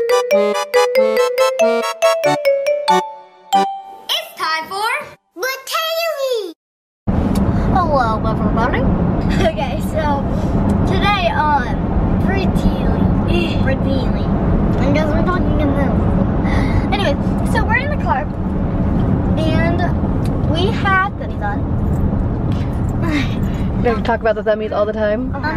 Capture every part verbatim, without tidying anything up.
It's time for Mateli! Hello, everybody. Okay, so today on Pretty Pretty I guess we're talking in this. Anyway, so we're in the car and we have thummies on. We're going to talk about the thummies all the time. Um,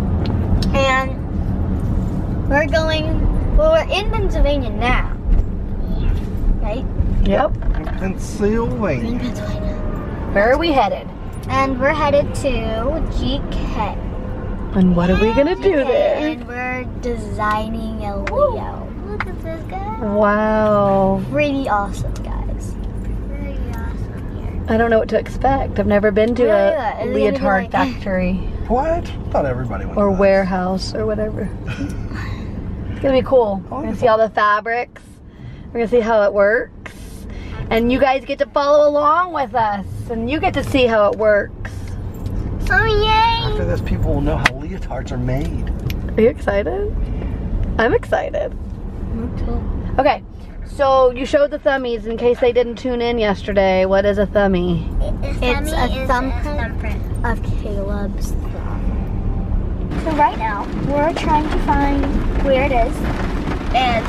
and we're going, well, we're in Pennsylvania now, right? Yep. Pennsylvania. In Pennsylvania. Where are we headed? And we're headed to G K. And what are we going to do there? And we're designing a Leo. Look at this guy. Wow. Pretty awesome, guys. Pretty awesome here. I don't know what to expect. I've never been to Yeah, a yeah. It's gonna be leotard like- factory What? I thought everybody went or to that. warehouse or whatever. It's going to be cool. We're going to see all the fabrics. We're going to see how it works. And you guys get to follow along with us. And you get to see how it works. So yay! After this, people will know how leotards are made. Are you excited? I'm excited. Okay, so you showed the thummies in case they didn't tune in yesterday. What is a thumbie? It's a thumbprint of Caleb's thumb. So right now, we're trying to find where it is. And,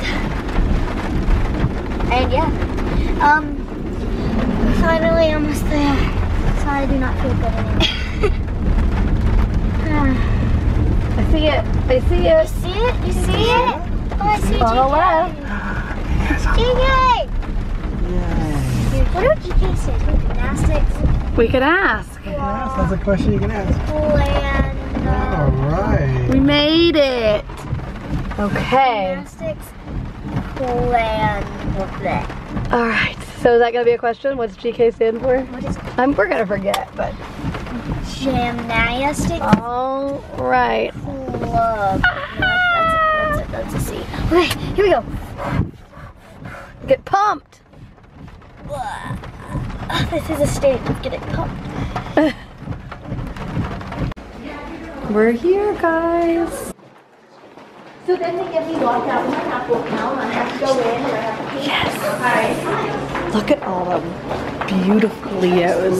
and yeah. Um, we're finally almost there. So I do not feel good anymore. I see it. I see You it. see it? You see it? Oh, I see On the left. G K! Yay. What do G K say? Gymnastics? We could ask. Yes, that's a question you can ask. Land. All right. We made it. Okay. Gymnastics. Land. What's that? All right. So is that gonna be a question? What's G K stand for? What is it? I'm, we're gonna forget, but. Gymnastics All right. club. No, that's, a, that's, a, that's a C. Okay, here we go. Get pumped. This is a state of getting pumped. We're here, guys. So then they get me locked out in my Apple account and I have to go in and I have to pay. Yes. Look at all the beautiful Leos.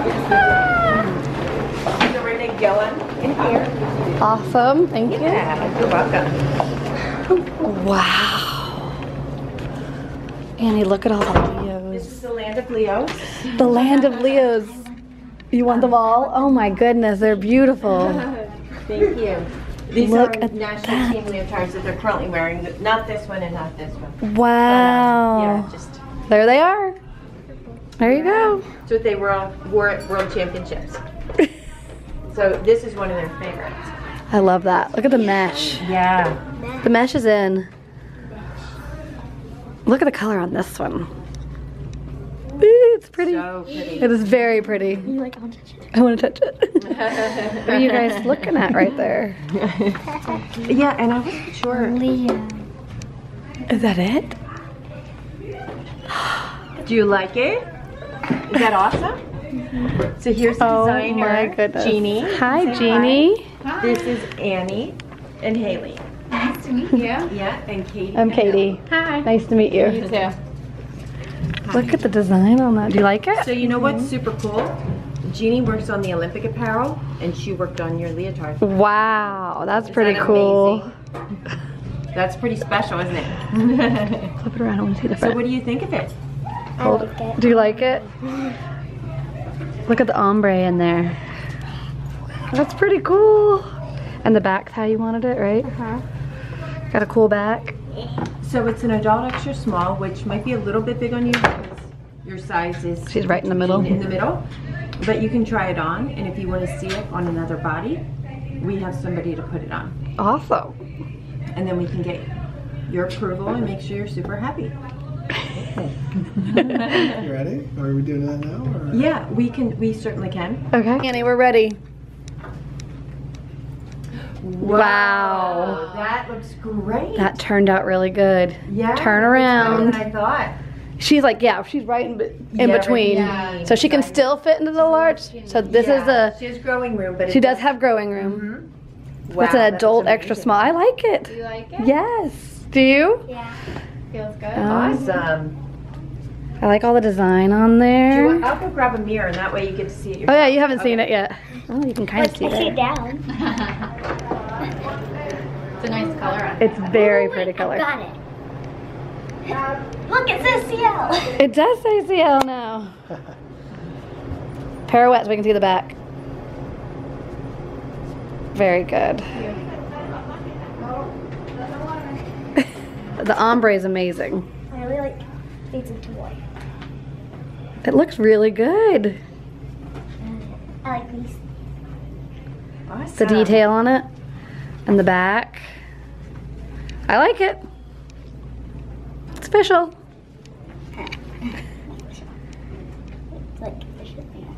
So we're gonna go in in here. Awesome. Thank you. Yeah, you're welcome. Wow. Annie, look at all the This Leos. is the land of Leo. The land of Leos. You want them all? Oh my goodness, they're beautiful. Thank you. These Look are at national that. team leotards that they're currently wearing. Not this one and not this one. Wow. Yeah, just There they are. There you go. so they were all wore at World Championships. So this is one of their favorites. I love that. Look at the mesh. Yeah. The mesh is in. Look at the color on this one. Ooh, it's pretty. So pretty. It is very pretty. You like, I want to touch it. I want to touch it. What are you guys looking at right there? Yeah, and I wasn't sure. Leo. Is that it? Do you like it? Is that awesome? So here's the Oh designer, my goodness. Jeannie. Hi, Say Jeannie. hi. This is Annie and Haley. Nice to meet you. Yeah, and Katie. I'm Katie. Hi. Nice to meet you. You too. Look at the design on that. Do you like it? So you know what's super cool? Jeannie works on the Olympic apparel, and she worked on your leotard. Wow, that's pretty that cool. amazing? That's pretty special, isn't it? Flip it around. I want to see the So front. what do you think of it? I like it. Do you like it? Look at the ombre in there. That's pretty cool. And the back's how you wanted it, right? Uh-huh. Got a cool back. So it's an adult extra small, which might be a little bit big on you because your size is She's right in the middle. in the middle. But you can try it on, and if you want to see it on another body, we have somebody to put it on. Awesome. And then we can get your approval and make sure you're super happy. You ready? Are we doing that now? Or? Yeah, we can. We certainly can. Okay. Annie, we're ready. Wow. That looks great. That turned out really good. yeah. Turn that's around. better than I thought. She's like, yeah, she's right in, be- in Yeah, between. right, So she can still fit into the large. So this is Yeah, a, She has growing room, but she it does have growing room. Mhm. That's Wow, an that adult looks extra amazing. small. I like it. You like it? Yes. Do you? Yeah. Feels good. Um, Awesome. I like all the design on Do you there. want, I'll go grab a mirror, and that way you get to see it yourself. Oh yeah, you haven't seen Okay. it yet. Oh, you can kind of Let's see push it it. down. It's a nice color on it. It's very Oh, pretty wait, color. I got it. Look, it says C L. It does say C L now. Pirouette so we can see the back. Very good. The ombre is amazing. I really like these a toy. It looks really good. I like these. Awesome. The detail on it and the back. I like it. It's official. Like, it should be.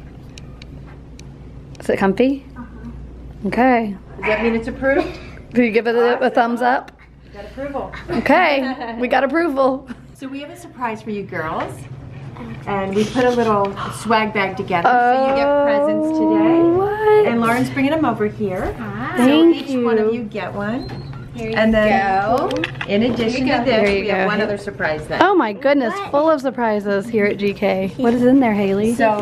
Is it comfy? Uh-huh. Okay. Does that mean it's approved? Do you give it a, a thumbs up? Got approval. Okay. We got approval. So we have a surprise for you girls. And we put a little swag bag together so you get presents today. Oh, what? And Lauren's bringing them over here. Ah, So Thank each one of you. you get one. here you And then go. in addition Here to you go. this, There you we have go. one other surprise then. Oh my goodness, full of surprises here at G K. What is in there, Haley? So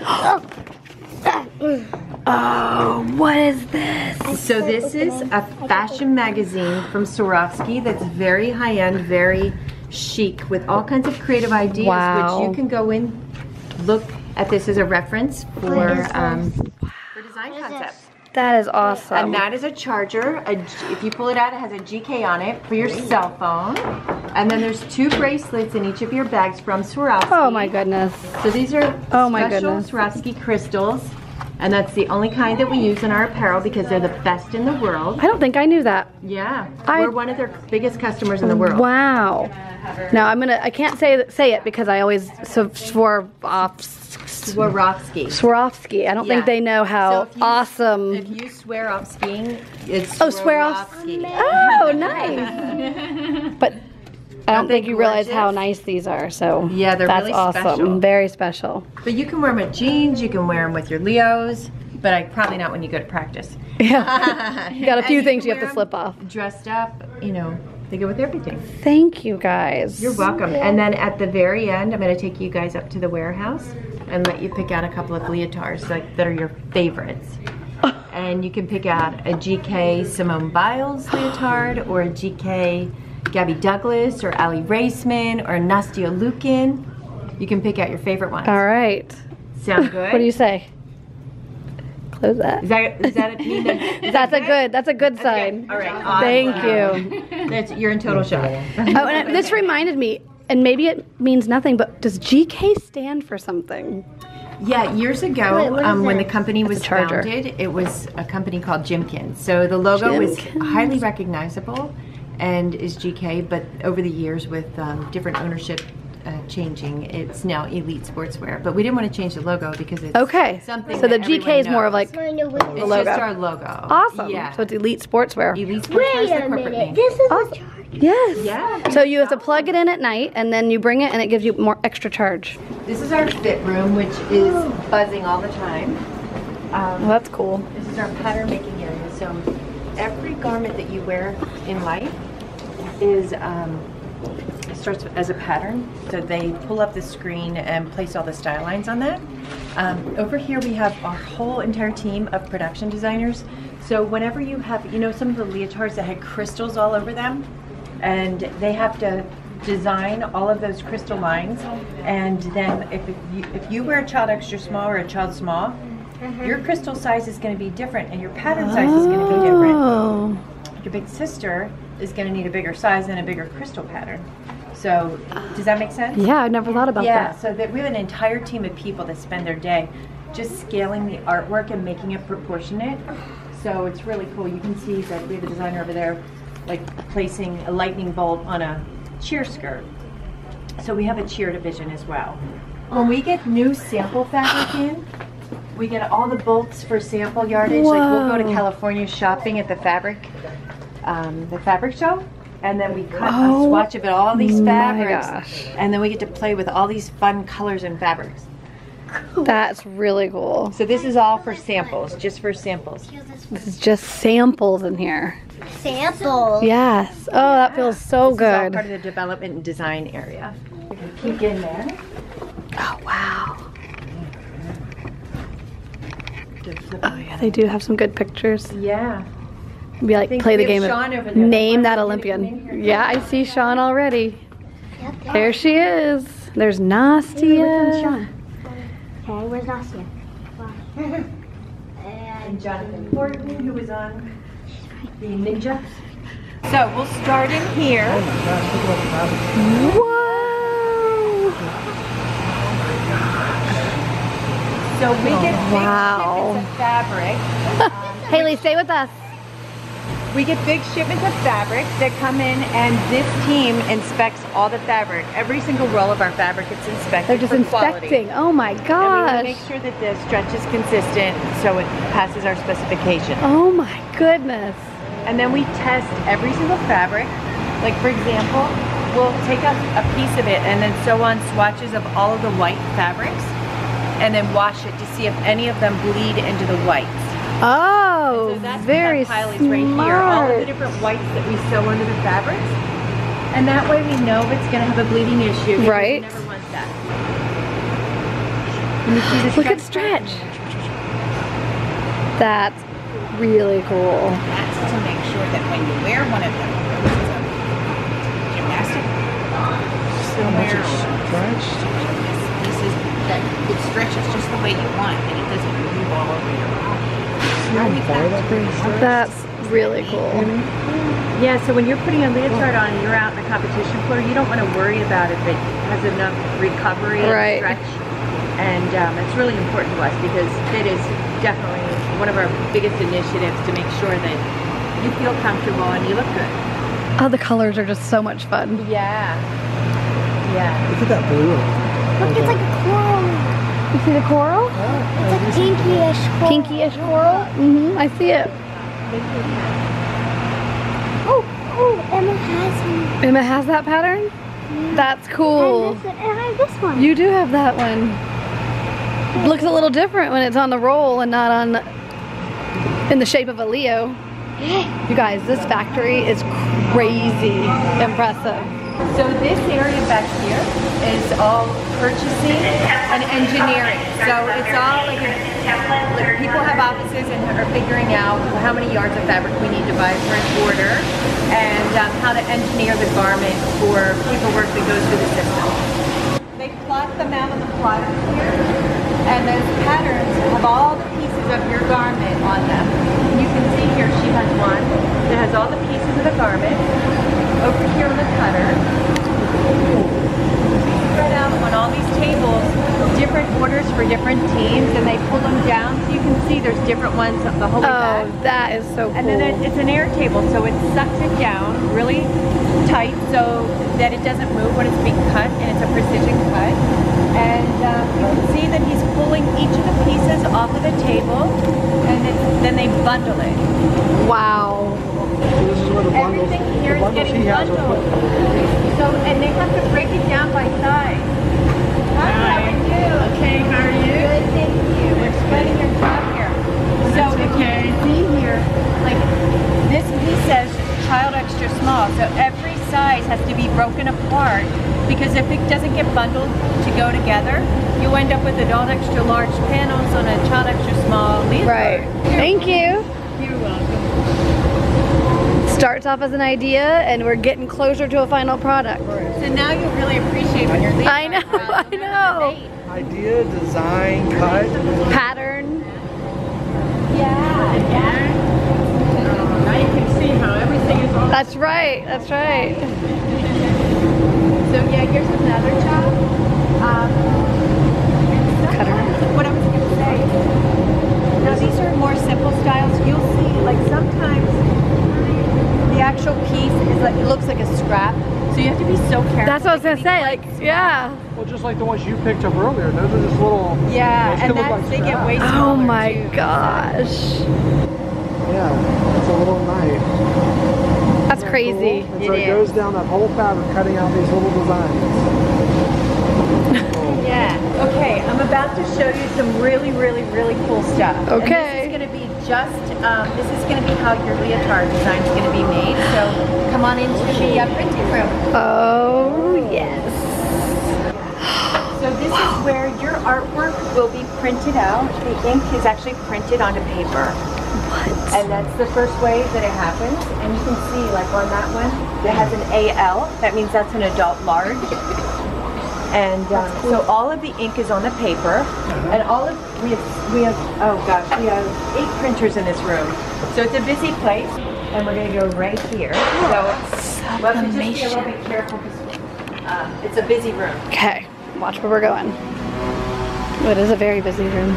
Oh, what is this? So this is a fashion magazine from Swarovski that's very high-end, very chic, with all kinds of creative ideas, Wow. which you can go in, look at this as a reference for um, for design concepts. That is awesome. And that is a charger. A, if you pull it out, it has a G K on it for your cell phone. And then there's two bracelets in each of your bags from Swarovski. Oh my goodness. So these are Oh my special goodness. Swarovski crystals. And that's the only kind that we use in our apparel because they're the best in the world. I don't think I knew that. Yeah, I- we're one of their biggest customers in the world. Wow. Now I'm gonna. I can't say say it because I always so swore off. Swarovski. Swarovski. I don't Yeah. think they know how So if you- awesome. If you swear off skiing, it's Oh, swear off- Swarovski. Oh, nice. But I don't Aren't they think you realize how gorgeous? nice these are. So Yeah, they're that's really awesome. special. Very special. But you can wear them with jeans, you can wear them with your Leos, but I probably not when you go to practice. Yeah. You got a And few you things can you have to wear 'em slip off. Dressed up, you know, they go with everything. Thank you guys. You're welcome. And then at the very end, I'm going to take you guys up to the warehouse and let you pick out a couple of leotards like, that are your favorites. And you can pick out a G K Simone Biles leotard or a G K Gabby Douglas or Ali Raceman or Nastya Lukin. You can pick out your favorite ones. All right. Sound good? What do you say? Close that. Is that, is that a mean that, is That's that a good. That's a good Okay, sign. all right. Thank awesome. you. That's, you're in total shock. Oh, and this reminded me, and maybe it means nothing, but does G K stand for something? Yeah, years ago, Wait, what is um, when the this? company It's was a charger. founded, it was a company called Jimkins. So the logo was Jimkins. highly recognizable and is G K, but over the years with um, different ownership uh, changing, it's now Elite Sportswear. But we didn't want to change the logo because it's Okay. something So the that G K is everyone more of knows. like It's the logo. just our logo. Awesome. Yeah. So it's Elite Sportswear. Elite Sportswear Wait is the a corporate minute. name. This is Awesome. a charger. Yes. Yeah. So you have to plug it in at night, and then you bring it, and it gives you more extra charge. This is our fit room, which is buzzing all the time. Um, Well, that's cool. This is our pattern making area. So every garment that you wear in life is um, it starts as a pattern. So they pull up the screen and place all the style lines on that. Um, over here we have our whole entire team of production designers. So whenever you have, you know, some of the leotards that had crystals all over them, and they have to design all of those crystal lines, and then if it, you, if you wear a child extra small or a child small, your crystal size is going to be different and your pattern size is going to be different. Oh. Your big sister is going to need a bigger size and a bigger crystal pattern. So does that make sense? Yeah, I never thought about Yeah, that. so that we have an entire team of people that spend their day just scaling the artwork and making it proportionate. So it's really cool. You can see that we have a designer over there like placing a lightning bolt on a cheer skirt. So we have a cheer division as well. When we get new sample fabric in, we get all the bolts for sample yardage. Like we'll go to Whoa. California shopping at the fabric, um, the fabric show, and then we cut Oh a swatch of it, all these my fabrics, gosh. and then we get to play with all these fun colors and fabrics. That's really cool. So this is all for samples, just for samples. This is just samples in here. Samples. Yes. Oh, that feels so This is all good. part of the development and design area. You can peek in there. Oh, wow. Oh, yeah, they do have some good pictures. Yeah. Be like, think play the we have game Sean of over there. name that Why don't you come in Olympian. here? Yeah, I see Sean already. Yep. There she is. There's Hey, which one's Nastia. Sean? Okay, where's Nastia? and And Jonathan Horton, who was on the Ninja. So we'll start in here. Oh my gosh, look at all the fabric. Whoa. So we get big wow. shipments of fabric. Haley, stay with us. We get big shipments of fabric that come in, and this team inspects all the fabric. Every single roll of our fabric gets inspected. They're just for quality. inspecting. Oh my And we gosh. make sure that the stretch is consistent so it passes our specification. Oh my goodness. And then we test every single fabric. Like for example, we'll take a, a piece of it and then sew on swatches of all of the white fabrics and then wash it to see if any of them bleed into the whites. Oh, So that's very what that pile is smart. right here. All of the different whites that we sew under the fabrics. And that way we know if it's gonna have a bleeding issue. because Right. We never want that. Can you see the Look at Stretch. That's really cool. That's to make sure that when you wear one of them, it's a gymnastic. Somewhere Stretched. this is that it stretches just the way you want, and it doesn't move all over your body. How far that thing stretched? That's really cool. Yeah, so when you're putting a leotard on and you're out in the competition floor, you don't want to worry about if it has enough recovery and Right. stretch. And um, it's really important to us because it is definitely one of our biggest initiatives to make sure that you feel comfortable and you look good. Oh, the colors are just so much fun. Yeah. Yeah. Look at that blue. look, it's like a coral. You see the coral? It's a pinky-ish coral. Pinky-ish coral? Mm-hmm, I see it. Oh, oh, Emma has one. Emma has that pattern? That's cool. And this, one, and I have this one. You do have that one. It looks a little different when it's on the roll and not on in the shape of a Leo. You guys, this factory is crazy impressive. So this area back here is all purchasing and engineering. So it's all like, a, like people have offices and are figuring out how many yards of fabric we need to buy for an order and um, how to engineer the garment for paperwork that goes through the system. They plot them out on the plotter here, and those patterns have all the pieces of your garment on them. You can see here she has one that has all the pieces of the garment. Over here on the cutter, spread out on all these tables, different orders for different teams, and they pull them down so you can see there's different ones the whole way Oh, back. that is so cool. And then it- it's an air table, so it sucks it down really tight so that it doesn't move when it's being cut, and it's a precision cut. And um, you can see that he's pulling each of the pieces off of the table, and it's, then they bundle it. Wow. So this is where the bundles, Everything here the is bundles getting he has are bundled. put. So, and they have to break it down by size. Hi, how are you? Okay, how are you? Good, thank you. We're spreading your job here. So if you can see here, like this piece says child extra small. So every size has to be broken apart because if it doesn't get bundled to go together, you end up with adult extra large panels on a child extra small leotard. Right. Thank you. You're welcome. Starts off as an idea and we're getting closer to a final product. So now you really appreciate when you're leaving. I know, I know. Idea, design, cut. Pattern. Yeah, yeah. Now you can see how everything is all. That's right, that's right. So yeah, here's another job. Um, Cutter. what I was going to say. Now these are more simple styles. You'll see, like sometimes the actual piece is like it looks like a scrap. So you have to be so careful. That's what I was gonna say, like, yeah. Well, just like the ones you picked up earlier. Those are just little. Yeah, those and could look that's, like they get scrap. way smaller Oh my too. gosh. Yeah, it's a little knife. That's Isn't that crazy. cool? And It so it is. goes down that whole fabric, cutting out these little designs. Yeah. Okay, I'm about to show you some really, really, really cool stuff. Okay. And this is going to be just, um, this is going to be how your leotard design is going to be made. So come on into the uh, printing room. Oh, yes. So this is where your artwork will be printed out. The ink is actually printed onto paper. What? And that's the first way that it happens. And you can see, like on that one, it has an A L. That means that's an adult large. And um, so all of the ink is on the paper. And all of, we have, we have, oh gosh, we have eight printers in this room. So it's a busy place. And we're going to go right here. So we'll have to just be a little bit careful because um, it's a busy room. Okay, watch where we're going. Oh, it is a very busy room.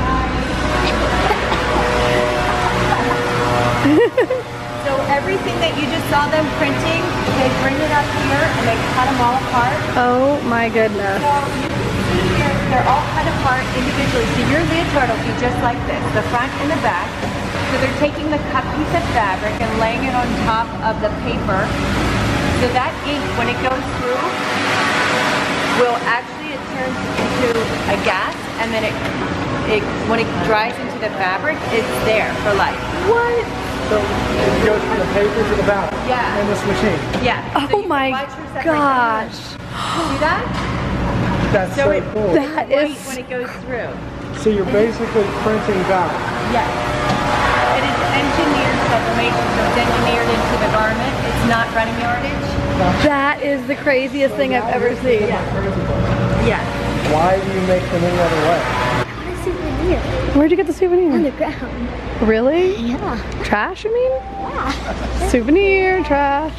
So everything that you just saw them printing, they bring it up here and they cut them all apart. Oh my goodness. So you can see here, they're all cut apart individually. So your leotard will be just like this, the front and the back. So they're taking the cut piece of fabric and laying it on top of the paper. So that ink, when it goes through, will actually, it turns into a gas, and then it, it when it dries into the fabric, it's there for life. What? So it goes from the paper to the back Yeah. in this machine. Yeah. So Oh you can my watch yourself right gosh. there. See that? That's So so, it- cool. That White is, when it goes through. So you're basically printing back. Yes. It is engineered sublimation, so it's engineered into the garment. It's not running yardage. that is the craziest thing I've ever seen. Yes. Why do you make them any other way? A souvenir. Where'd you get the souvenir? On the ground. Really? Yeah. Trash, you mean? Yeah. Souvenir, trash.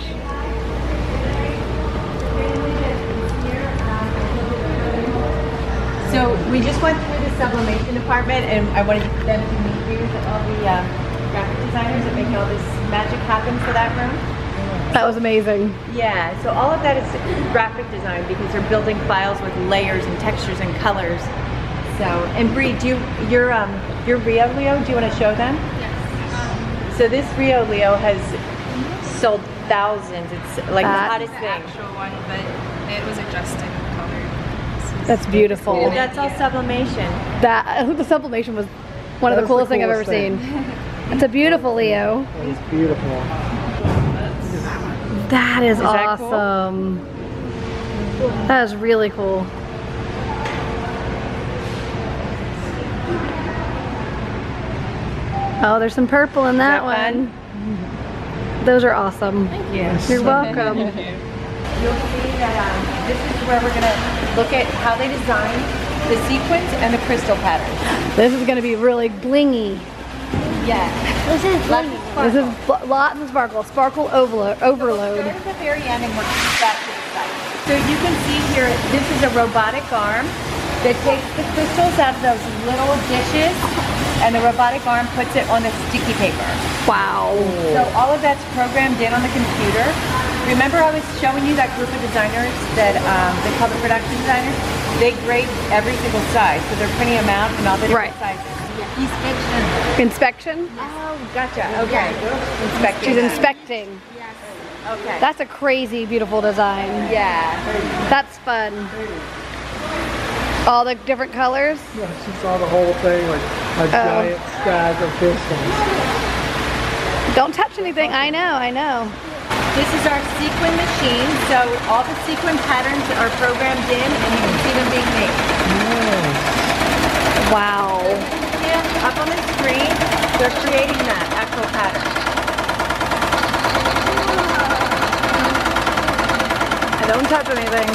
So we just went through the sublimation department, and I wanted them to meet you, all the um, graphic designers that make all this magic happen for that room. That was amazing. Yeah, so all of that is graphic design because they're building files with layers and textures and colors. So, and Bree, do you, your um, your Rio Leo, do you want to show them? Yes. So this Rio Leo has sold thousands. It's like That- the hottest The thing. actual one, but it was adjusting the color. This is- That's beautiful. Well, that's all sublimation. That I think the sublimation was one of That the is the coolest thing I've ever coolest seen. It's a beautiful Leo. It's beautiful. That is, that cool? awesome. That is really cool. Oh, there's some purple in that, that fun? one. Those are awesome. Yes. You're welcome. You'll see that um, this is where we're going to look at how they design the sequins and the crystal patterns. This is gonna be really blingy. Yes. This is Lots blingy. of sparkle. This is bl- lots of sparkle. Sparkle overload. overload. Start at the very end and work back to the side. So you can see here, this is a robotic arm that takes the crystals out of those little dishes, and the robotic arm puts it on the sticky paper. Wow. So all of that's programmed in on the computer. Remember I was showing you that group of designers that um, they call the production designers? They grade every single size, so they're printing them out in all the different Right. sizes. Inspection. Inspection? Oh, gotcha. Okay. Inspecting. She's inspecting. Okay. That's a crazy, beautiful design. yeah. That's fun. All the different colors. Yeah, she saw the whole thing, like a giant stack of crystals. Don't touch anything. I know, I know. This is our sequin machine, so all the sequin patterns are programmed in, and you can see them being made. Wow. Yeah, up on the screen, they're creating that actual pattern. I don't touch anything.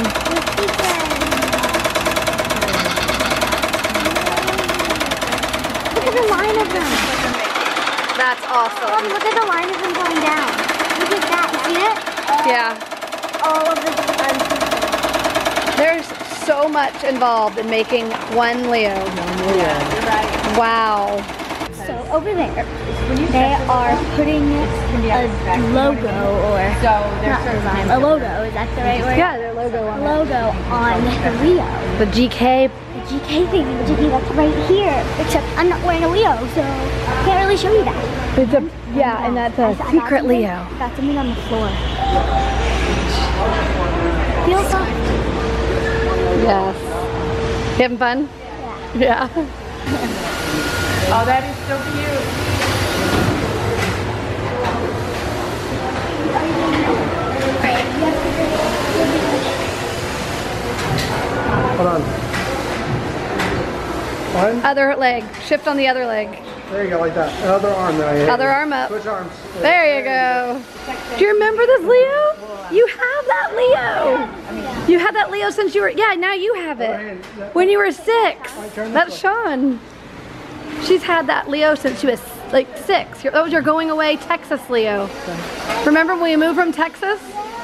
Look at the line of them. That's Oh, awesome. look at the line of them going down. Look at that. You see it? Yeah. All of the. There's so much involved in making one Leo. Yeah, you're right. Wow. So over there, they are putting a logo or So not there's design, a logo. Is that the right word? Yeah, their logo on it. Logo on the Leo. The G K. The G K thing, the G K that's right here. Except I'm not wearing a Leo, so I can't really show you that. It's a, yeah, and that's I a got secret something- Leo. Got something on the floor. Feel soft. Yes. You having fun? Yeah. Yeah. Oh, that is so cute. Hold on. One. Other leg. Shift on the other leg. There you go, like that. Other arm that I hit. Other arm up. Switch arms. There you go. Do you remember this, Leo? You have that Leo. You had that Leo since you were, yeah, now you have it. When you were six. That's Sean. She's had that Leo since she was like six. That was your going away Texas Leo. Remember when we moved from Texas?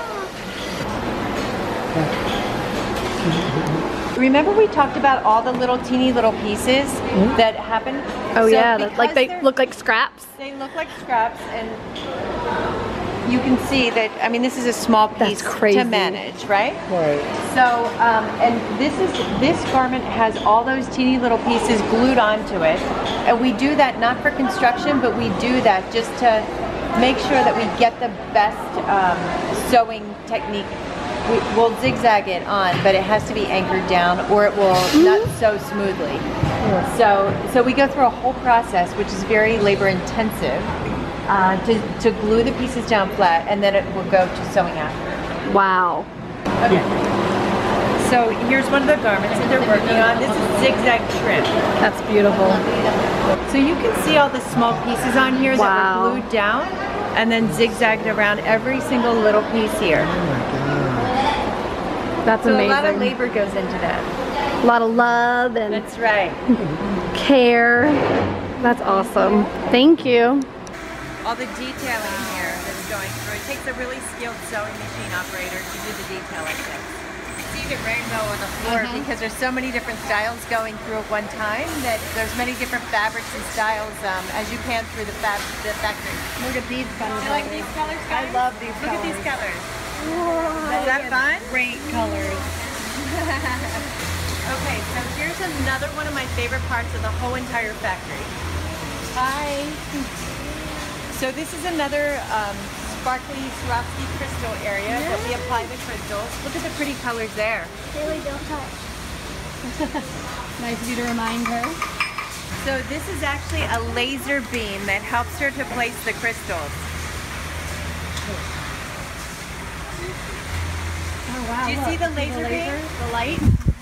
Remember we talked about all the little teeny little pieces Mm-hmm. that happen? Oh So yeah, that, like because they they're- look like scraps. They look like scraps, and you can see that, I mean, this is a small That's piece crazy. to manage, right? Right. So, um, and this is, this garment has all those teeny little pieces glued onto it. And we do that not for construction, but we do that just to make sure that we get the best um, sewing technique. We, we'll zigzag it on, but it has to be anchored down or it will not sew smoothly. So, so we go through a whole process, which is very labor intensive, uh, to, to glue the pieces down flat, and then it will go to sewing after. Wow. Okay. So here's one of the garments that they're working on. This is zigzag trim. That's beautiful. So you can see all the small pieces on here that Wow. were glued down and then zigzagged around every single little piece here. That's So amazing. a lot of labor goes into that. A lot of love and That's right. care. That's awesome. Thank you. All the detailing here that's going through. It takes a really skilled sewing machine operator to do the detail like this. So you get rainbow on the floor because there's so many different styles going through at one time that there's many different fabrics and styles um, as you pan through the, fab the factory. Look at these fun Do you like these colors, guys? I love these Look colors. at these colors. Is that fun? Great colors. Okay, so here's another one of my favorite parts of the whole entire factory. Hi. So this is another um, sparkly Swarovski crystal area that we apply the crystals. Look at the pretty colors there. Haley, don't touch. Nice of you to remind her. So this is actually a laser beam that helps her to place the crystals. Oh wow. Do you look. see the laser beam? The light?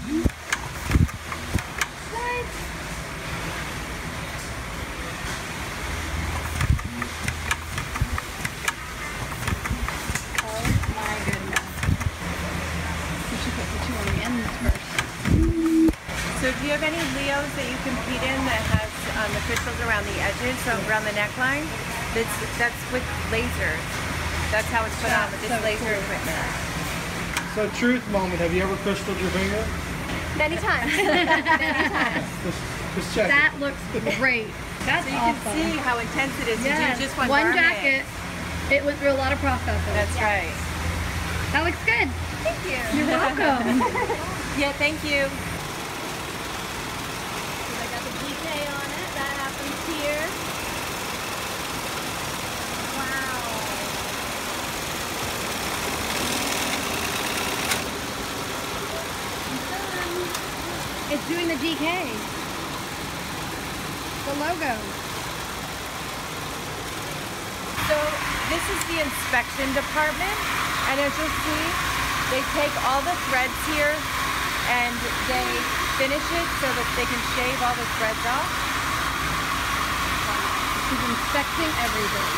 Oh my goodness. We should put the two on the ends first. So do you have any Leos that you compete in that has um, the crystals around the edges, so around the neckline? That's, that's with lasers. That's how it's put on with this so laser cool. equipment. So truth moment, have you ever crystalled your finger? Many times. Just, just check it. That looks great. That's So you awesome. can see how intense it is to Yes. do just one, one garment. jacket. It went through a lot of processes. That's right. That looks good. Thank you. You're welcome. Yeah, thank you. I got the D K on it. That happens here. Wow. It's doing the D K. The logo. So this is the inspection department, and as you'll see, they take all the threads here and they finish it so that they can shave all the threads off. She's inspecting everything.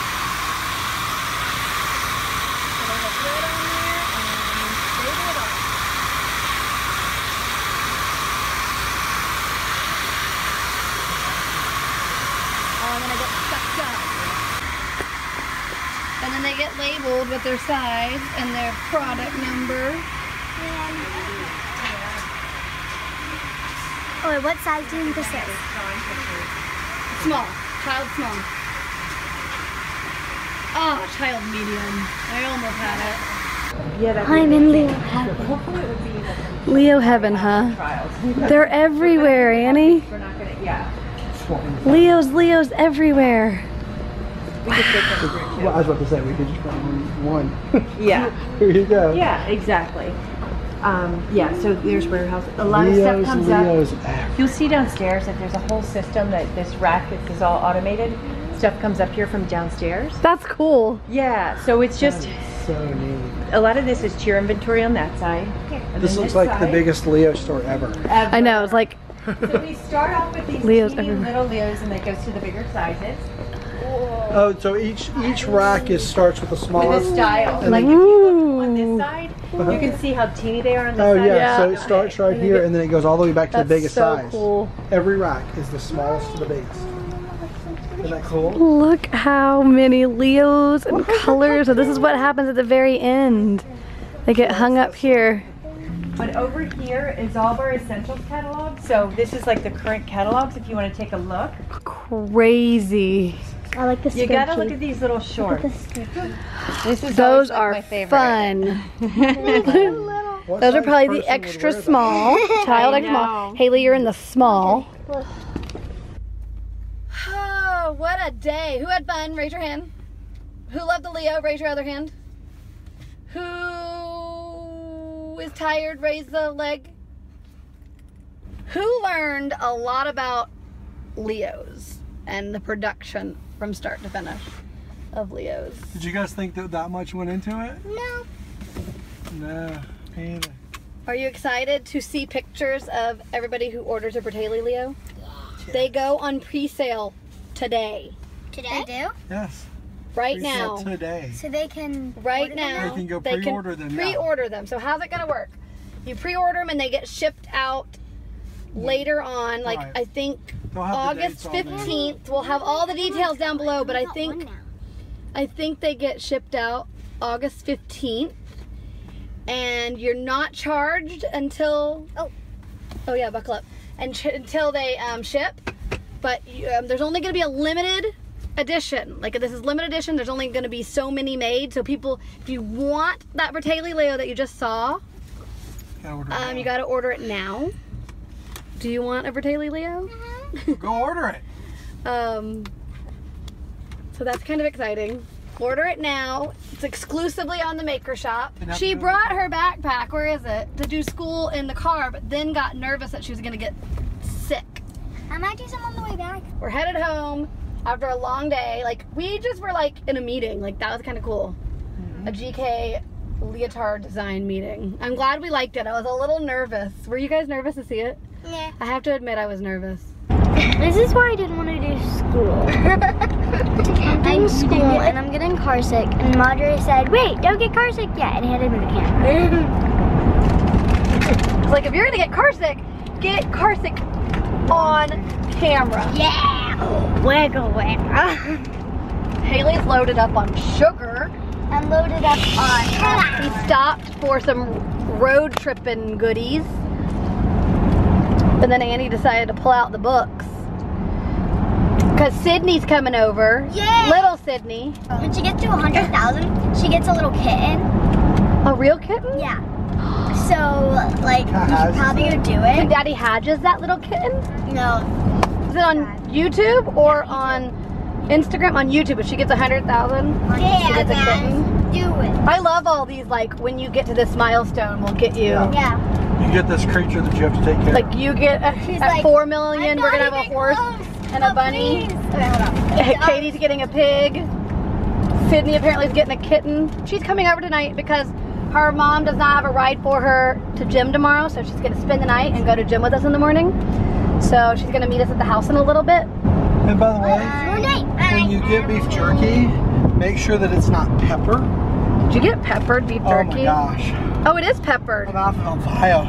So there's a thread on there and shave it off. Oh, and then I get sucked up. And then they get labeled with their size and their product number. Oh, what size do you think this is? Small. Child small. Oh, child medium. I almost had it. I'm in Leo. Leo heaven, huh? They're everywhere, Annie. We're not gonna, yeah. Leos, Leos everywhere. Well, I was about to say, we could just put one. Yeah. Here you go. Yeah, exactly. Um, yeah, so there's warehouse. A lot Leos, of stuff comes Leos, up. F. You'll see downstairs that there's a whole system that this rack that is all automated. Stuff comes up here from downstairs. That's cool. Yeah, so it's just So neat. a lot of this is cheer inventory on that side. And This then looks like the side- biggest Leo store ever. Ever. I know, it's like, So we start off with these Leos teeny everywhere. little Leos, and that goes to the bigger sizes. Oh, so each each rack is starts with the With smallest. a style. And Like then- if you look on this Ooh. side, you can see how teeny they are on this Oh side. yeah, Yeah. so it starts right here and then it goes all the way back to that's the biggest so size. cool. Every rack is the smallest to the biggest. Isn't that cool? Look how many Leos and colors. So this is what happens at the very end. They get hung up here. But over here is all of our essentials catalog. So this is like the current catalogs if you want to take a look. Crazy. I like the You gotta look at these little shorts. This is Those always, like, are my favorite. fun. What Those are size probably person the would extra wear that? small. Child I extra small. know. Haley, you're in the small. Oh, what a day. Who had fun? Raise your hand. Who loved the Leo? Raise your other hand. Who is tired? Raise the leg. Who learned a lot about Leos and the production from start to finish of Leos? Did you guys think that that much went into it? No. No, me either. Are you excited to see pictures of everybody who orders a Bertaley Leo? They go on pre-sale today. Today? They do? Yes. Right Pre-sale now. Today. So they can Right order them now. They can go pre-order them now. Pre-order them. So how's it gonna work? You pre-order them and they get shipped out later on. Like Right. I think They'll have the August dates on there. fifteenth. We'll have all the details down below, but I got one think now. I think they get shipped out August fifteenth. And you're not charged until Oh. oh yeah, buckle up. And ch- until they um, ship. But you, um, there's only going to be a limited edition. Like this is limited edition. There's only going to be so many made. So people, if you want that Bertaley Leo that you just saw, Gotta order it um, now. you got to order it now. Do you want a Bertaley Leo? Go order it. Um, so that's kind of exciting. Order it now. It's exclusively on the Maker Shop. And She after- brought her backpack, where is it, to do school in the car, but then got nervous that she was going to get sick. I might do some on the way back. We're headed home after a long day. Like, we just were like in a meeting. Like, that was kind of cool. Mm-hmm. A G K leotard design meeting. I'm glad we liked it. I was a little nervous. Were you guys nervous to see it? Yeah. I have to admit I was nervous. This is why I didn't want to do school. I'm in school and I'm getting car sick. And Madre said, wait, don't get car sick yet. And handed me the camera. It's like, if you're gonna get car sick, get car sick on camera. Yeah. Wiggle, wiggle. Haley's loaded up on sugar. I'm loaded up on. He stopped for some road tripping goodies. And then Annie decided to pull out the books. Because Sydney's coming over. Yay! Little Sydney. When she gets to one hundred thousand, she gets a little kitten. A real kitten? Yeah. So, like, we should probably go do And it. Daddy Hadges that little kitten? No. Is it on YouTube or on Instagram? On YouTube. If she gets one hundred thousand, she Yeah, gets a kitten. guys. Do it. I love all these, like, when you get to this milestone, we'll get you. Yeah. Yeah. You get this creature that you have to take care Like, of. you get, a, She's at like, four million, I'm we're going to not have a even horse close. and a Oh, bunny. please. Okay, hold on. Katie's getting a pig. Sydney apparently is getting a kitten. She's coming over tonight because her mom does not have a ride for her to gym tomorrow, so she's gonna spend the night and go to gym with us in the morning. So she's gonna meet us at the house in a little bit. And by the way, Good night. when you get beef jerky, make sure that it's not pepper. Did you get peppered beef Oh jerky? my gosh. Oh, it is peppered. I'm off on fire.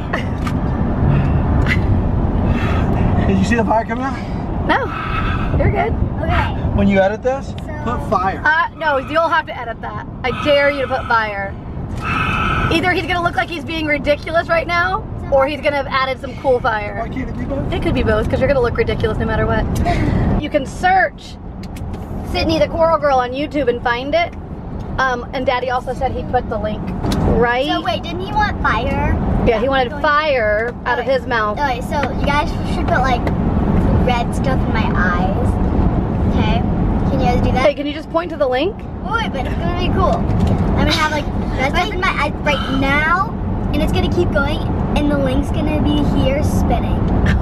Did you see the fire coming out? No, you're good. Okay. When you edit this, put fire. Uh, no, you'll have to edit that. I dare you to put fire. Either he's gonna look like he's being ridiculous right now, or he's gonna have added some cool fire. Why can't it be both? It could be both, because you're gonna look ridiculous no matter what. You can search Sydney the Coral Girl on YouTube and find it. Um, and Daddy also said he put the link right. So wait, didn't he want fire? Yeah, he wanted fire out of his mouth. Okay, so you guys should put like red stuff in my eyes. Okay? Can you guys do that? Hey, can you just point to the link? Wait, but it's gonna be cool. I'm gonna have like red stuff in my eyes right now. and it's gonna keep going, and the link's gonna be here spinning.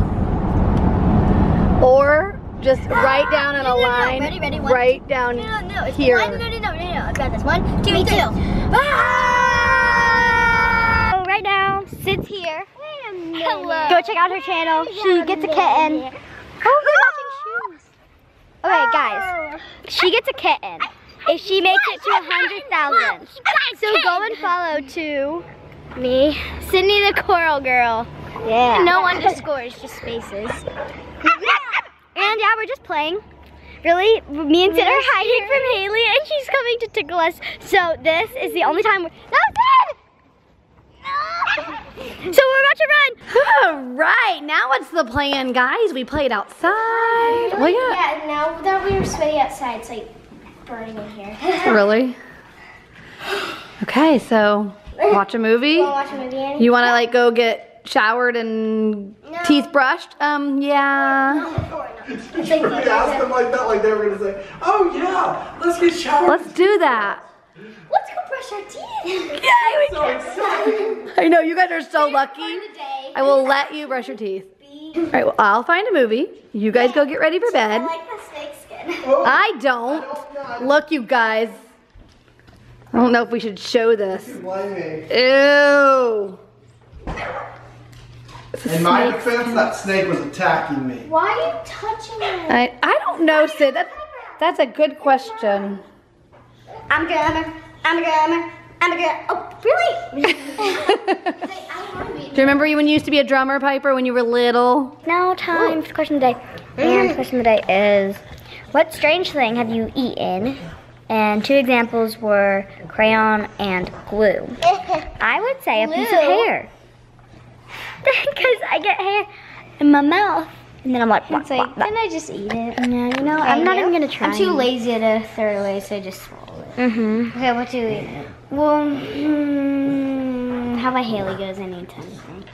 Or just write down in a No, no, no. line. Ready, ready, one, Write down No, no, no. It's here. One, no, no, no, no, no. I've got this. One, two, Me three. Too. Ah! Right now, Sid's here. Hello. Go check out her channel. She gets a kitten. Oh, you're watching shoes. Okay, guys. She gets a kitten. If she makes it to a hundred thousand, so go and follow to me, Sydney the Coral Girl. Yeah. No underscores, just spaces. And yeah, we're just playing. Really, me and Sid are hiding from Haley, and she's coming to tickle us. So this is the only time we're. No, Sid! No! So we're about to run. All right, now what's the plan, guys? We played outside. Well, yeah. Yeah, now that we were sweaty outside, it's like burning in here. Really? Okay, so watch a movie. Wanna watch a movie, Annie? You want to like go get showered and No. teeth brushed? Um, yeah. Did you really ask them like that? Like they were gonna say, "Oh yeah, let's get showered." Let's do that. Let's go brush our teeth. Yeah, we So exciting. I know, you guys are so lucky. I will let you brush your teeth. All right, well, I'll find a movie. You guys go get ready for I bed. like the snake skin. Oh, I don't. Look, you guys. I don't know if we should show this. blame me. Ew. In my defense, that snake was attacking me. Why are you touching it? I, I don't know, Sid. That, that's a good question. I'm a grammar. I'm a grammar. I'm a grammar. Oh, really? Do you remember when you used to be a drummer, Piper, when you were little? Now time for the question of the day. And the question of the day is, what strange thing have you eaten? And two examples were crayon and glue. I would say a piece of hair. Because I get hair in my mouth. And then I'm like, it's like, didn't I just eat it? No, you know, I'm not even going to try. I'm too lazy to throw it away, so I just swallow it. Mm-hmm. Okay, what do you eat? Well, mm, how about Haley goes anytime?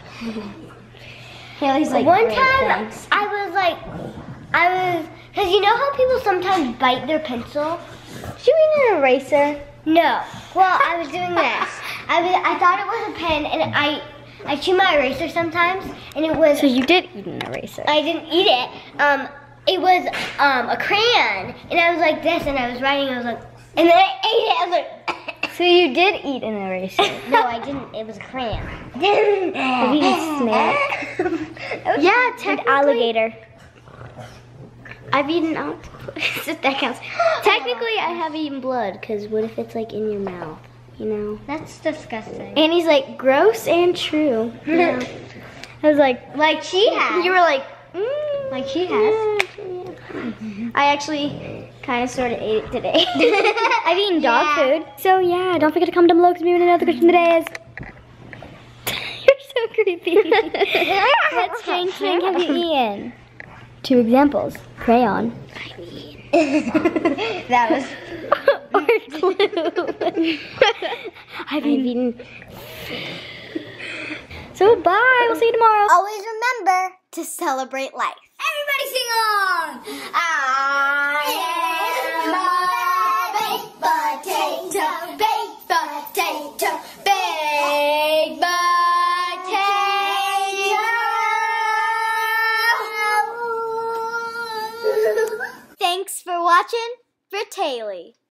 Haley's like, one time I was like, I was, because you know how people sometimes bite their pencil? Should we need an eraser? No. Well, I was doing this. I was, I thought it was a pen, and I, I chew my eraser sometimes, and it was. So you did eat an eraser? I didn't eat it. Um, it was um a crayon, and I was like this, and I was writing. I was like, and then I ate it. I was like. So you did eat an eraser? No, I didn't. It was a crayon. Have you eaten snake? Yeah, technically. Alligator. I've eaten octopus. That counts. Technically, I have eaten blood, because what if it's like in your mouth? You know? That's disgusting. And he's like, gross and true. Yeah. I was like, like she has. You were like, mm, like she has. Yeah. I actually kind of sort of ate it today. I've eaten dog yeah. food. So yeah, don't forget to comment down below because we want to know the question today is. You're so creepy. What strange thing have you eaten? Two examples. Crayon. That was. Or glue. I've eaten. So bye. We'll see you tomorrow. Always remember to celebrate life. Everybody sing on. I am a baked potato. Baked potato. Baked potato. Thanks for watching Fratelli.